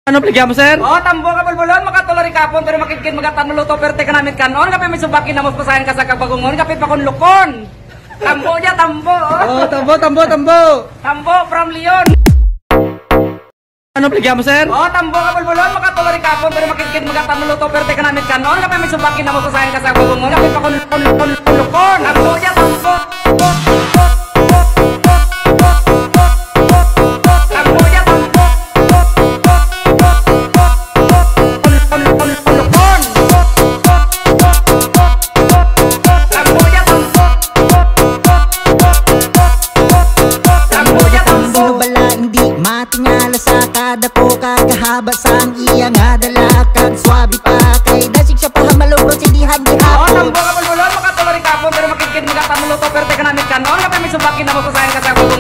Ano pligyan mo, sir? Oh, tambo ka bulbulon, makatulari kapon, pero makikid magatan luto, perte ka namit kanon, kapit may subakin na mo pasahin ka sa kabagungon, kapit pakunlukon. Tambo niya, tambo. Oh, tambo. Tambo from Leon. Ano pligyan mo, sir? Oh, tambo ka bulbulon, makatulari kapon, pero makikid magatan luto, perte ka namit kanon, kapit may subakin na mo pasahin ka sa kabagungon, kapit pakunlukon. Tambo niya, tambo. Tingala sa kada ko kakahaba sang iya nga dalakag swabe pa kay dasig siya pahamalubot si dihan di Oh, hapon. tambo ka bulbulon, makatulari kapon, pero makikid magatan luto, perte ka namit kanon, kapit may subakin na mo pasahin ka sa kabagungon.